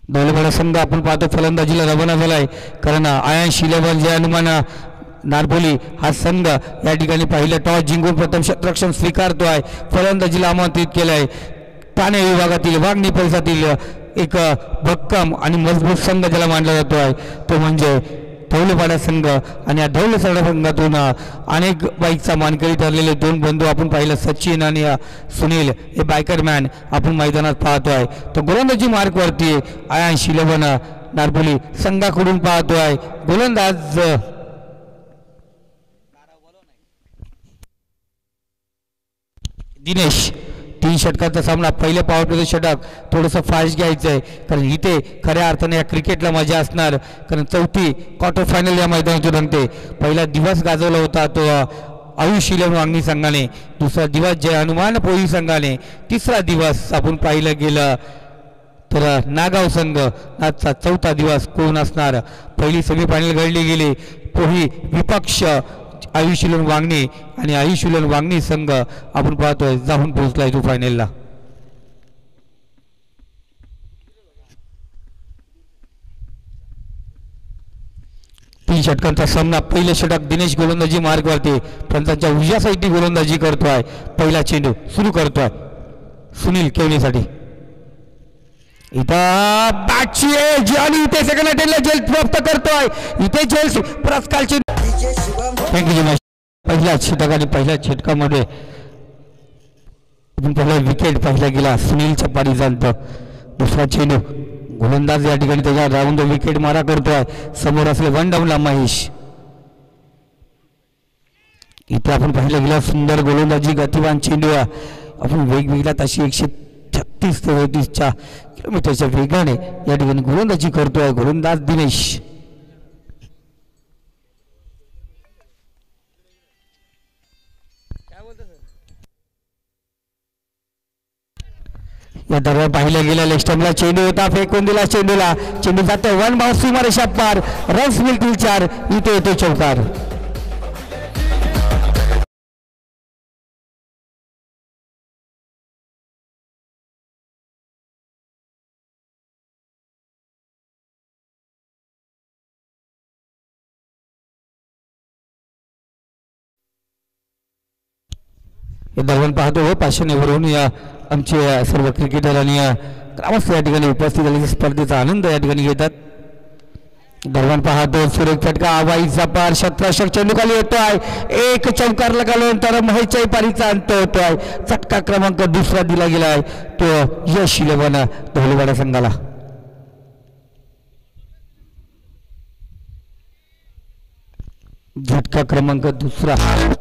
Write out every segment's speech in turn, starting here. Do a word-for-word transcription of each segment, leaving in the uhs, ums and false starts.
धवलेपाडा संघ आपण पाहतो फलंदाजीला रवाना झालाय, कारण आयांश इलेव्हन जे हनुमान नारपोली हा संघ या ठिकाणी पहिलं टॉस जिंकून प्रथम क्षेत्ररक्षण स्वीकारतोय. फलंदाजीला आमंत्रित केलंय. ठाणे विभागातील वागणी परिसरातील एक भक्कम आणि मजबूत संघ ज्याला मानला जातो आहे तो म्हणजे धवलेपाडा संघ. आणि या धवलेपाडा संघातून अनेक बाईकचा मानकरी ठरलेले दोन बंधू आपण पाहिलं, सचिन आणि सुनील हे बायकर मॅन आपण मैदानात पाहतोय. तो गोलंदाजी मार्कवरती आयांश इलेव्हन नारपोली संघाकडून पाहतोय. गोलंदाज दिनेश. तीन षटकाचा सामना, पहिल्या पॉवर प्लेचं षटक थोडंसं फास्ट घ्यायचं आहे, कारण इथे खऱ्या अर्थाने या क्रिकेटला मजा असणार, कारण चौथी क्वार्टर फायनल या मैदानातून रंगते. पहिला दिवस गाजवला होता तो आयुष इलेव्हन वांगणी संघाने, दुसरा दिवस जय हनुमान पोळी संघाने, तिसरा दिवस आपण पाहिलं गेलं तर नागाव संघ. आजचा चौथा दिवस कोण असणार? पहिली सेमीफायनल घडली गेली, पोही विपक्ष आयुष इलेव्हन वांगणी आणि आयुष इलेव्हन वांगणी संघ आपण पाहतोय जाऊन पोहोचलाय तो फायनलला. तीन षटकांचा सामना, पहिलं षटक दिनेश गोलंदाजी मार्गवरती पंचांच्या उजव्या साईडनी गोलंदाजी करतोय. पहिला चेंडू सुरू करतोय सुनील केवलीसाठी. इथं बॅटची एज आणि इथे सेकंड अटेम्प्टला जेल प्राप्त करतोय. इथे जेल पुरस्कारची. Thank you much. पहिल्या षटक आणि पहिल्या षटकामध्ये पहिला विकेट पाहिला गेला सुनीलच्या पारी जाणत. दुसरा चेंडू गोलंदाज या ठिकाणी त्याच्या राऊंड विकेट मारा करतोय. समोर असले वन डाऊनला महेश. इथे आपण पाहिलं गेला सुंदर गोलंदाजी, गतिवान चेंडू आपण वेगवेगळ्या तशी एकशे छत्तीस ते अडतीसच्या किलोमीटरच्या वेगाने या ठिकाणी गोलंदाजी करतोय गोलंदाज दिनेश. या दरम्यान पाहिलं गेलं लेग स्टंपला चेंडू होता, फेकून दिला चेंडूला. चेंडू जातो वन बाउंस सीमारेषा पार, रन्स मिळतील चार. इथे येतो चौकार. या दरम्यान पाहतो हो पाचशेवरून या आमचे सर्व क्रिकेटर आणि ग्रामस्थ या ठिकाणी उपस्थित झालेल्या स्पर्धेचा आनंद या ठिकाणी घेतात. दरम्यान पाहतो सुरेख फटका, आवाईचा पार, शतरक्षक चेंडू खाली येतोय. एक चौकार लगाल्यानंतर महेशच्या पारीचा अंत होतोय. चटका क्रमांक दुसरा दिला गेलाय तो यश इलेव्हन धवलेपाडा संघाला. झटका क्रमांक दुसरा.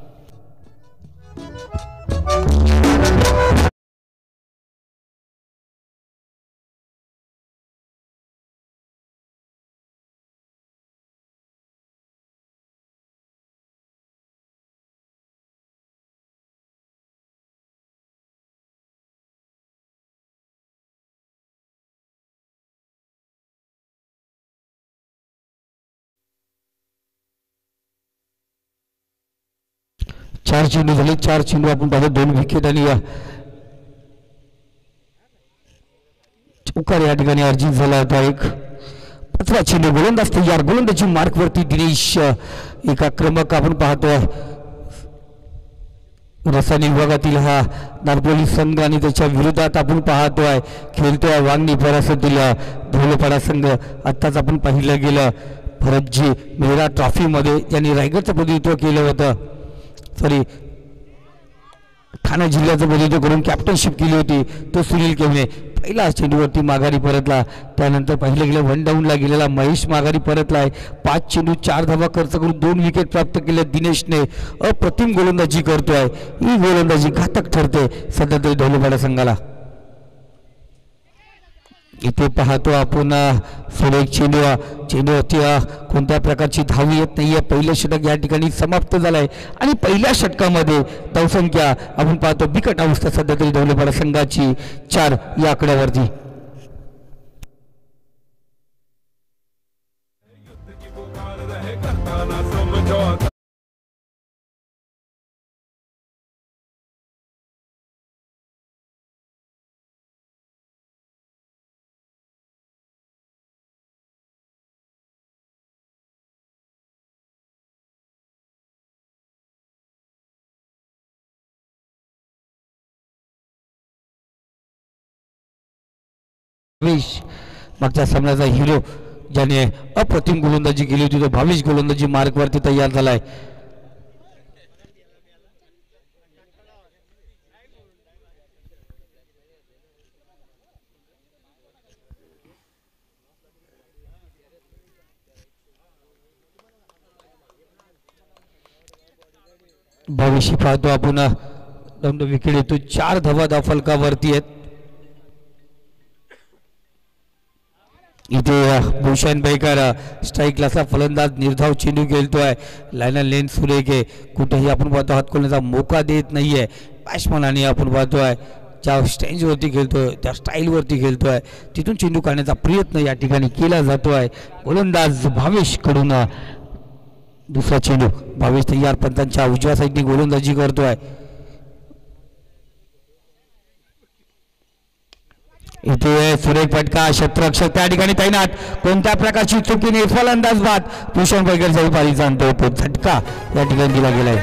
चार चेंडू झाले, चार चेंडू आपण पाहतो, दोन विकेट आणि चौकार या ठिकाणी अर्जित झाला होता. एक पाचवा चेंडू गोलंदाज तयार, गोलंदाजी मार्कवरती दिनेश. एक आक्रमक आपण पाहतोय रसायन विभागातील हा नारपोली संघ आणि त्याच्या विरोधात आपण पाहतोय खेळतोय वांगणी परिसरातील धवलेपाडा संघ. आत्ताच आपण पाहिलं गेलं भरतजी मेहरा ट्रॉफीमध्ये ज्यांनी रायगडचं प्रतिनिधित्व केलं होतं, सॉरी ठाणे जिल्ह्याचं प्रतिनिधित्व करून कॅप्टनशिप केली होती, तो सुनील केवले पहिला चेंडूवरती माघारी परतला. त्यानंतर पाहिलं गेलं वन डाऊनला गेलेला महेश माघारी परतलाय. पाच चेंडू चार धावा खर्च करून दोन विकेट प्राप्त केले दिनेशने. अप्रतिम गोलंदाजी करतोय. ही गोलंदाजी घातक ठरते सध्या तरी धवलेपाडा संघाला. इथे पाहतो आपण सुरेख चेंडू, चेंडूवरती कोणत्या प्रकारची धाव येत नाहीये. पहिलं षटक या ठिकाणी समाप्त झालंय आणि पहिल्या षटकामध्ये धावसंख्या आपण पाहतो बिकट अवस्था सध्या तरी धवलेपाडा संघाची चार या आकड्यावरती. भावेश मागच्या सामन्याचा हिरो ज्याने अप्रतिम गोलंदाजी केली होती तो भावेश गोलंदाजी मार्गवरती तयार झालाय. भविष्य पाहतो आपण दोन विकेट येतो. चार धावा धाव फलकावरती आहेत. इथे भूषण बेकर स्ट्राईक क्लासला फलंदाज निर्धाव चेंडू खेळतोय. लायनर लेन सुरेख आहे. कुठेही आपण पाहतो हात खोलण्याचा मोका देत नाहीये बॅट्समन आणि आपण पाहतोय ज्या स्टेंजवरती खेळतोय त्या स्टाईलवरती खेळतोय तिथून चेंडू काढण्याचा प्रयत्न या ठिकाणी केला जातोय. गोलंदाज भावेश कडून दुसरा चेंडू. भावेश तयार पंतांच्या उजव्या साईडने गोलंदाजी करतोय. इथे सुरेख फटका क्षेत्ररक्षक त्या ठिकाणी तैनात. कोणत्या प्रकारची चुकीने फलंदाज बाद. भूषण बैकर जाऊ पारी जाणतो तो झटका या ठिकाणी दिला गेलाय.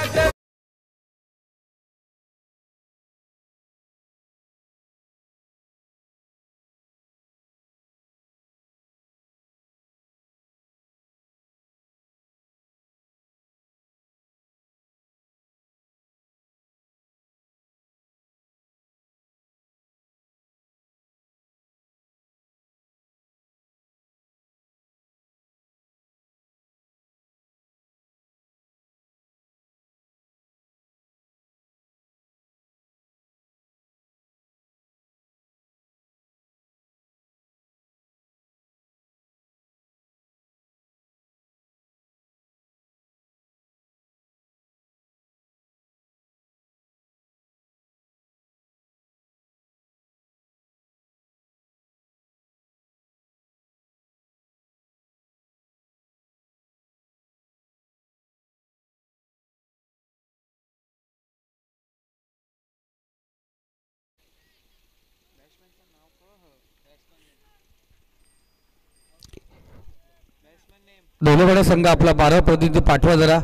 दोघांकडे संघ आपला बारा प्रतिनिधी पाठवा जरा.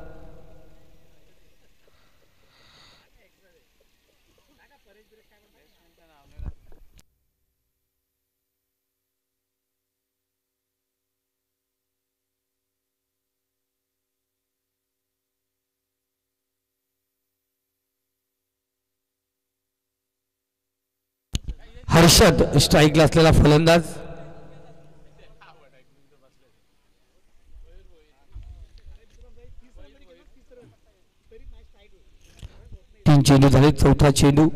हर्षद स्ट्राईकला असलेला फलंदाज. तीन चेंडू झाले. चौथा चेंडू.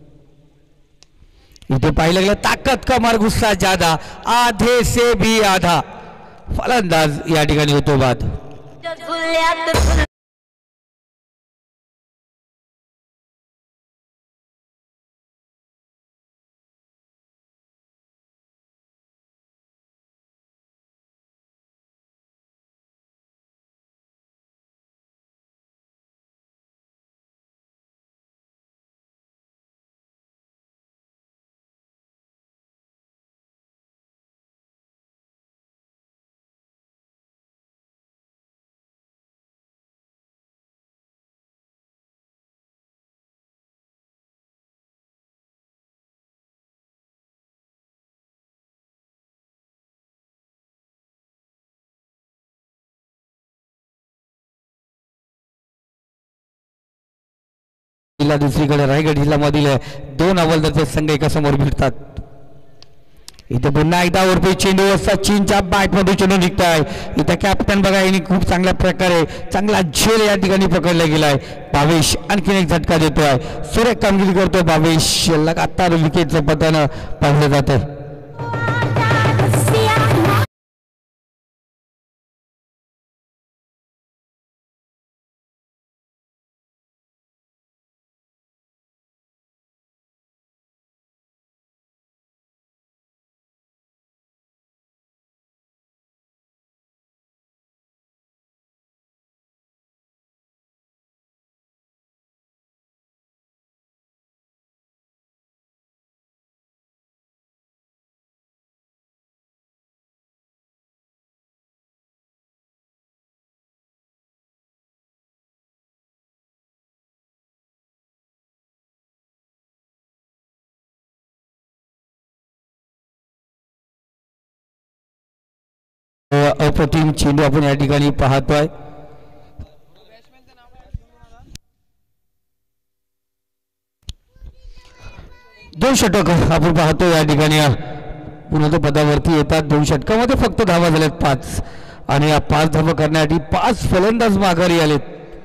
इथे पाहिलं गेलं ताकद कमर गुस्सा ज्यादा आधे से भी आधा. फलंदाज या ठिकाणी होतो बाद. जिल्हा दुसरीकडे रायगड जिल्ह्यामधील दोन हवालदार संघ एका समोर भिडतात. इथे पुन्हा एकदा वरती चेंडू असता चीनच्या बॅटमध्ये चेंडू निघताय. इथे कॅप्टन बघा यांनी खूप चांगल्या प्रकारे चांगला झेल या ठिकाणी पकडला गेलाय. भावेश आणखीन एक झटका देतोय. सुरेख कामगिरी करतोय भावेश. लगातार विकेटचं पतन पाहिलं जात आहे. अप्रतिम चेंडू आपण या ठिकाणी पाहतोय. दोन षटक आपण पाहतो या ठिकाणी पुन्हा तो पदावरती येतात. दोन षटकामध्ये फक्त धावा झाल्यात पाच आणि या पाच धावा करण्यासाठी पाच फलंदाज माघारी आलेत.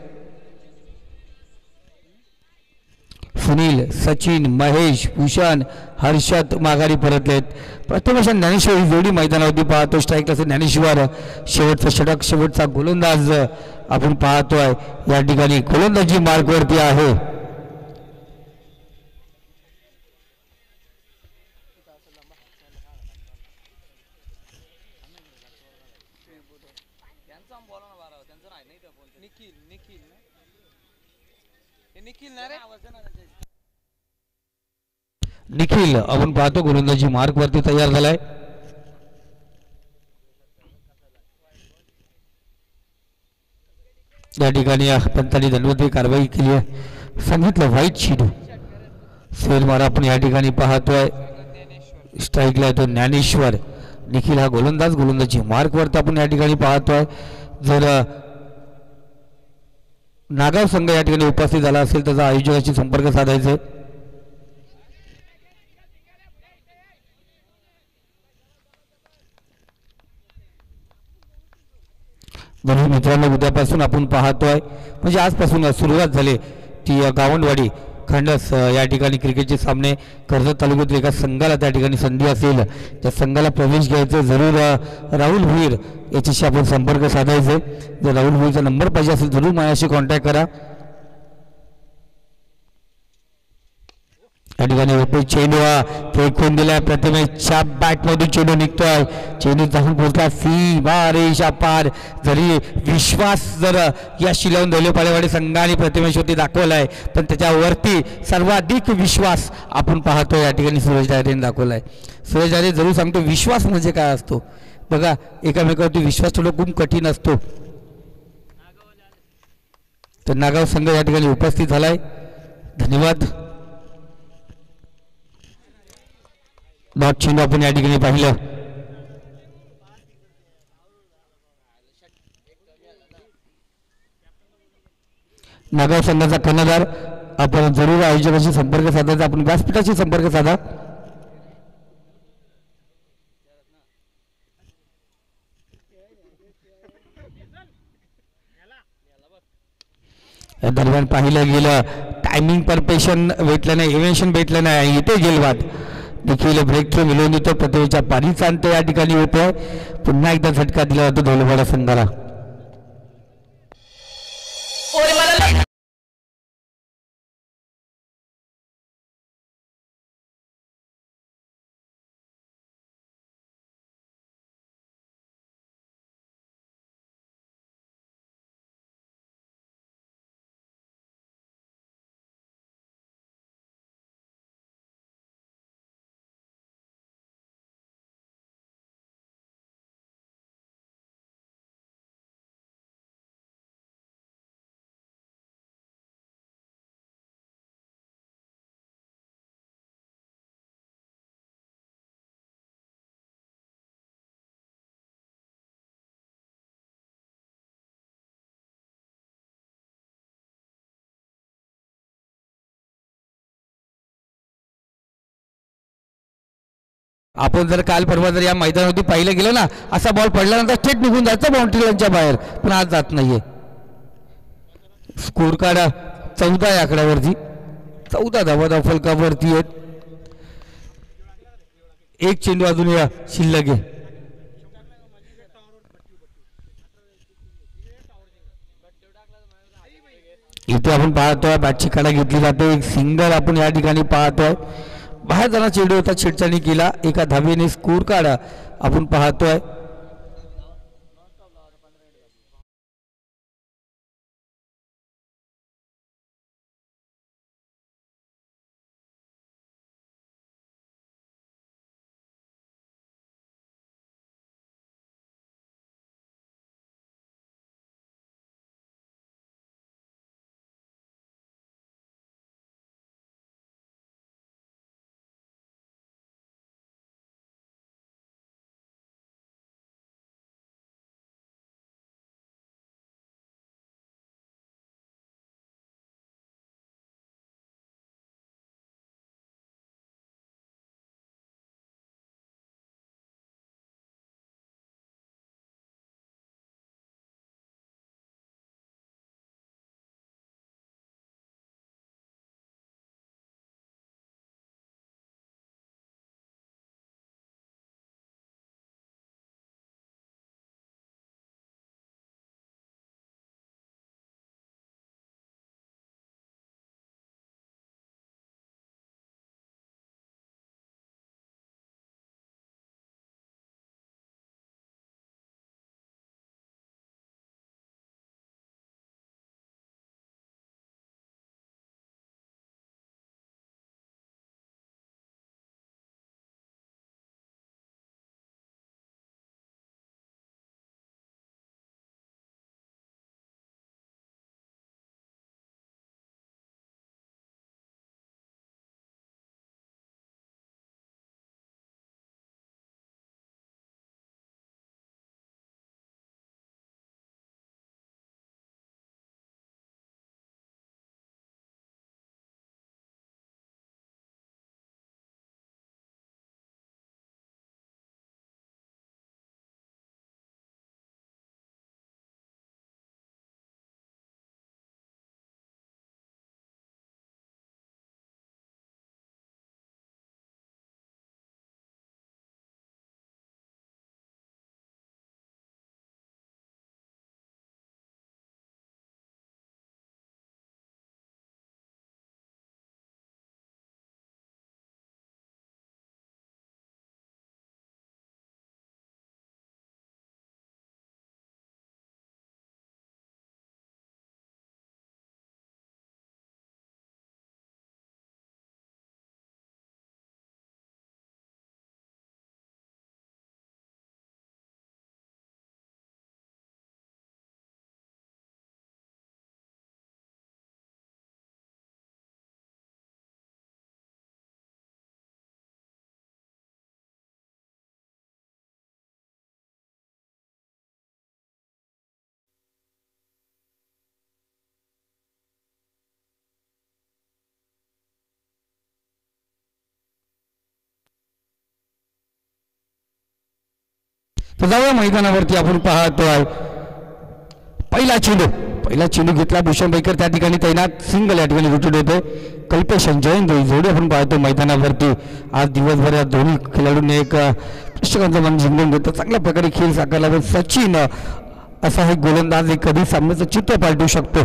सुनील, सचिन, महेश, भूषण, हर्षद माघारी परतलेत. प्रथम अशा ज्ञानेश्वर ही जोडी मैदानावरती पाहतो. स्ट्राईक असे ज्ञानेश्वर शेवटचा षटक शेवटचा गोलंदाज आपण पाहतोय या ठिकाणी गोलंदाजी मार्कवरती आहे. निखिल आपण पाहतो गोलंदाजी मार्क वरती तयार झालाय. या ठिकाणी पंतांनी दंडवती कारवाई केली आहे. सांगितलं व्हाईट शीट फेर मारा आपण या ठिकाणी पाहतोय. स्ट्राईकला येतो ज्ञानेश्वर. निखिल हा गोलंदाज गोलंदाजी मार्क वरती आपण या ठिकाणी पाहतोय. जर नागाव संघ या ठिकाणी उपस्थित झाला असेल त्याचा आयोजकाशी संपर्क साधायचा. म्हणून मित्रांनो उद्यापासून आपण पाहतोय म्हणजे आजपासून सुरुवात झाली ती गावंडवाडी खंडस या ठिकाणी क्रिकेटचे सामने. कर्जत तालुक्यातील एका संघाला त्या ठिकाणी संधी असेल त्या संघाला प्रवेश घ्यायचा जरूर राहुल भुईर याच्याशी आपण संपर्क साधायचे. जर राहुल भुईरचा नंबर पाहिजे असेल जरूर माझ्याशी कॉन्टॅक्ट करा. या ठिकाणी ओपन चेंडू फेकून दिलाय. प्रतिमेच्या बॅटमधून चेंडू निघतोय. चेंडू जाऊन पोहोचला सीमारेषा पार. जरी विश्वास जर या शिलावून दैलेपालेवाडी संघाने प्रतिमेशवरती दाखवलाय पण त्याच्यावरती सर्वाधिक विश्वास आपण पाहतो या ठिकाणी सुरेश डायरेने दाखवलाय. सुरेश डायरे जरूर सांगतो विश्वास म्हणजे काय असतो बघा. एकामेकावरती विश्वास ठेवणं खूप कठीण असतो. तर नागाव संघ या ठिकाणी उपस्थित झालाय. धन्यवाद. डॉट चेंडू आपण या ठिकाणी पाहिलं. नागाव संघाचा कर्णधार आपण जरूर आयोजकाशी संपर्क साधायचा. आपण व्यासपीठाशी संपर्क साधा. या दरम्यान पाहिलं गेलं टायमिंग परफेक्शन भेटलं नाही. इव्हेन्शन भेटलं नाही. इथे गेलवाद देखील ब्रेक थ्रू मिळवून देतो. प्रतिमेच्या पाणीचा अंत या ठिकाणी होतोय. पुन्हा एकदा झटका दिला जातो दैलेपाडा संघाला. आपण जर काल परवा जर या मैदानावरती पाहिलं गेलं ना असा बॉल पडल्यानंतर थेट निघून जायचं बाउंड्री लाईनच्या बाहेर पण आज जात नाहीये. स्कोर कार्ड चौदा या आकड्यावरती चौदा धावा धाव फलकावरती आहेत. एक चेंडू अजून या शिल्लक आहे. इथे आपण पाहतोय बॅटची कडा घेतली जाते. एक सिंगल आपण या ठिकाणी पाहतोय. बाहेर जाणार चेंडू होता छेडछाडी केला. एका धावेने स्कोर कार्ड आपण पाहतोय. जाऊया मैदानावरती आपण पाहतोय पहिला चेंडू पहिला चेंडू घेतला भूषण बैकर त्या ठिकाणी तैनात सिंगल या ठिकाणी रोटेट होते कल्पेश जयंत जोडी आपण पाहतो मैदानावरती आज दिवसभर या दोन्ही खेळाडूंनी एक प्रेक्षकांचं मन जिंकून घेतलं चांगल्या प्रकारे खेळ साकारला व सचिन असा हे गोलंदाज एक कधी सामन्याचं चित्र पालटू शकतो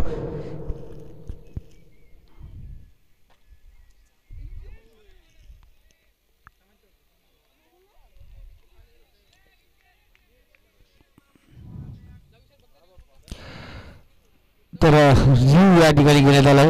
तर जीव या ठिकाणी घेण्यात आलाय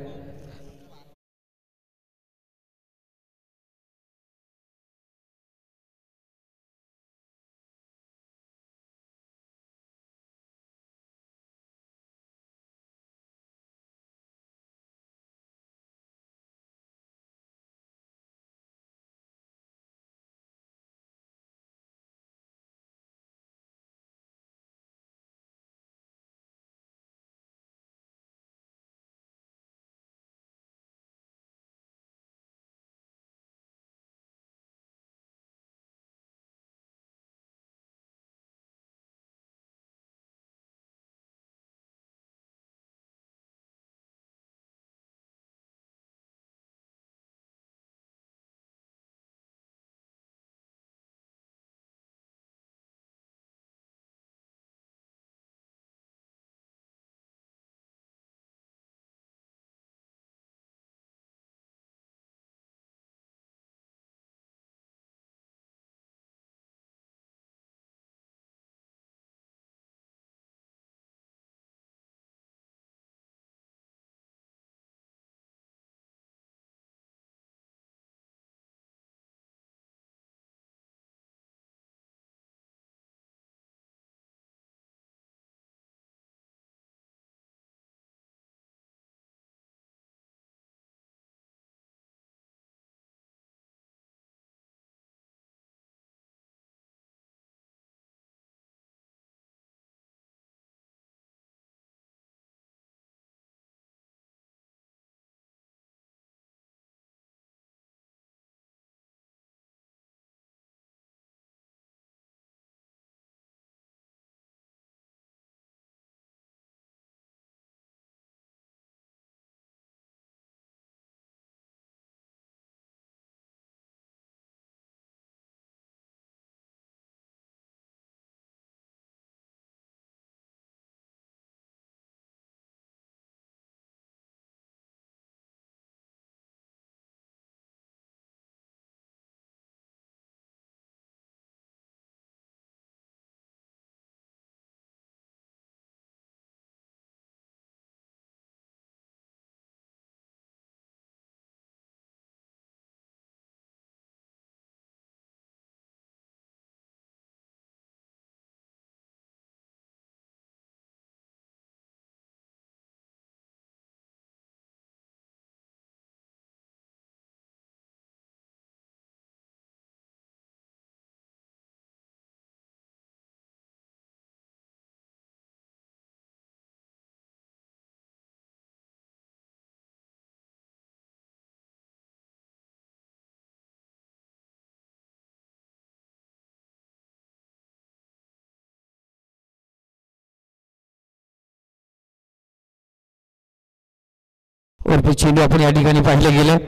वरती चेंडू आपण या ठिकाणी पाहिलं गेलं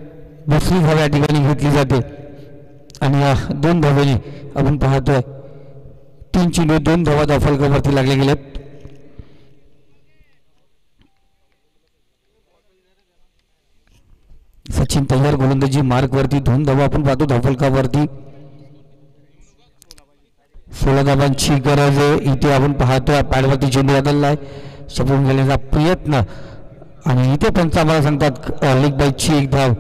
दुसरी धाव या ठिकाणी घेतली जाते आणि या दोन धावेने आपण पाहतोय तीन चेंडू दोन धावा धावफलकावरती लागले गेलेत सचिन तयार गोलंदाजी मार्क वरती दोन धावा आपण पाहतो धावफलकावरती सोळा धावांची गरज आहे इथे आपण पाहतोय पॅडवरती चेंडू बदललाय शपून घेण्याचा प्रयत्न आणि इथे पंच आम्हाला सांगतात लेग बाईची एक धाव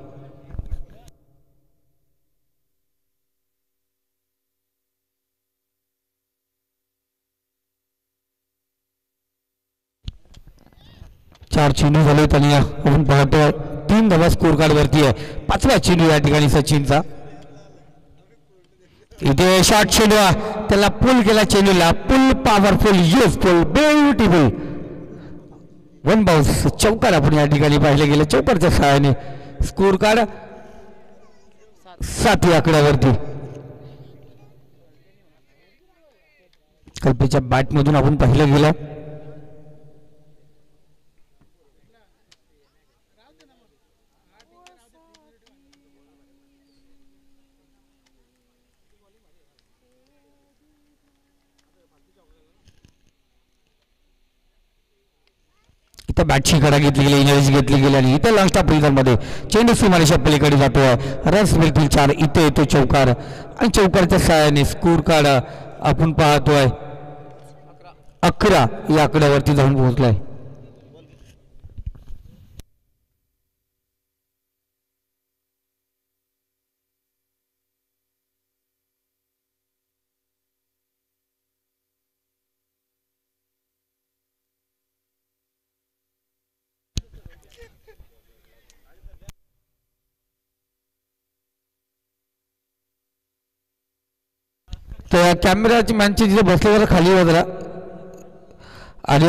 चार चेंडू झाले आणि आपण पाहतोय तीन धावा स्कोर कार्ड वरती आहे पाचवा चेंडू या ठिकाणी सचिनचा इथे शॉर्ट चेंडू त्याला पुल केला चेंडूला pull powerful useful beautiful one bounce चौकार आपण या ठिकाणी पाहिलं गेलं चौकारच्या सहाय्याने स्कोर कार्ड सात या आकड्यावरती कल्पेच्या बॅटमधून आपण पाहिलं गेलं. इथं बॅटची कडा घेतली गेली, एनर्जी घेतली गेली आणि इथं लास्ट मध्ये चेंडू सीमारेषा पलीकडे जातोय. रन्स मिळतील चार. इथे येतो चौकार आणि चौकारच्या सहाय्याने स्कोर कार्ड आपण पाहतोय अकरा या आकड्यावरती जाऊन पोहोचलाय. तर कॅमेराची मॅनची जिथे बसले खाली वगैरे आणि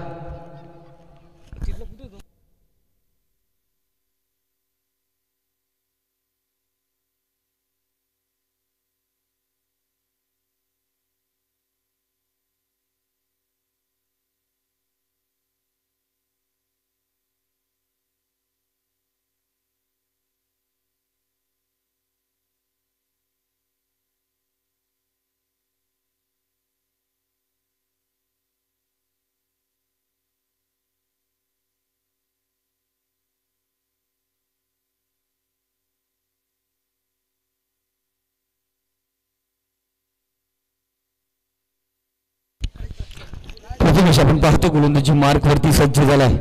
प्रथमेश आपण पाहतो गोलंदाजी मार्क वरती सज्ज झालाय.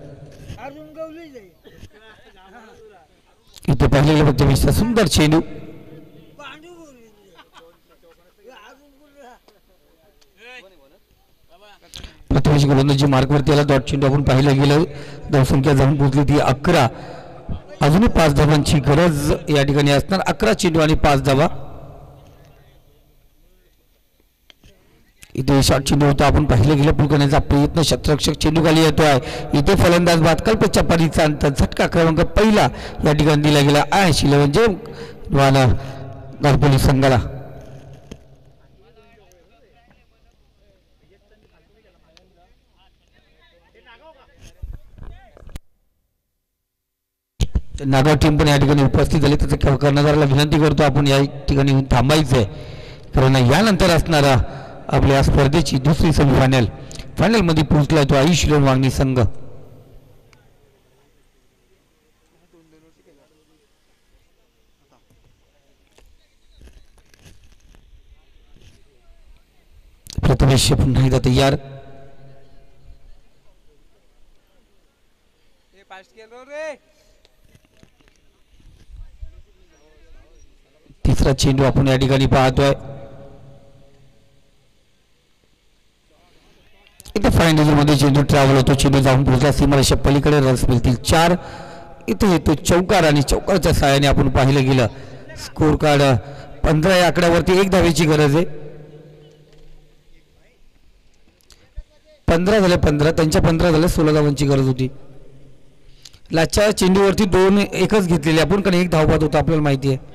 इथे पाहिलेलं प्रथमेशचा सुंदर चेंडू प्रथमेश गोलंदाजी मार्क वरती आला. डॉट चेंडू आपण पाहिलं गेलं. धावसंख्या जाऊन पोहोचली ती अकरा. अजूनही पाच धावांची गरज या ठिकाणी असणार. अकरा चेंडू आणि पाच धावा. इथे शॉट चेंडू होता आपण पाहिलं गेलं. पूल करण्याचा प्रयत्न क्षेत्ररक्षक चेंडू खाली येतोय. इथे फलंदाज बाद कल्पेच्या पारीचा अंतर झटका क्रमांक पहिला या ठिकाणी दिला गेला ऐंशी इलेव्हन जे नारपोली संघाला. नागाव टीम पण या ठिकाणी उपस्थित झाली. त्याचं कर्णधाराला विनंती करतो आपण या ठिकाणी थांबायचंय कारण यानंतर असणारा आपल्या स्पर्धेची दुसरी सेमीफायनल फायनल मध्ये पोहोचलाय तो आयुष शिलोन वांगणी संघ. प्रथमेश पुन्हा एकदा तयार. तिसरा चेंडू आपण या ठिकाणी पाहतोय. इथे फायनल मध्ये चेंडू ट्रॅव्हल होतो. चेंडू जाऊन पोहोचला सीमारेषा पलीकडे. रन्स मिळतील चार. इथे येतो चौकार आणि चौकारच्या सहाय्याने आपण पाहिलं गेलं स्कोर कार्ड पंधरा या आकड्यावरती एक धावेची गरज आहे. पंधरा झाले पंधरा त्यांच्या पंधरा झाले सोळा धावांची गरज होती. लाच्या चेंडूवरती दोन एकच घेतलेले आपण कारण एक धाव बाद होता आपल्याला माहिती आहे.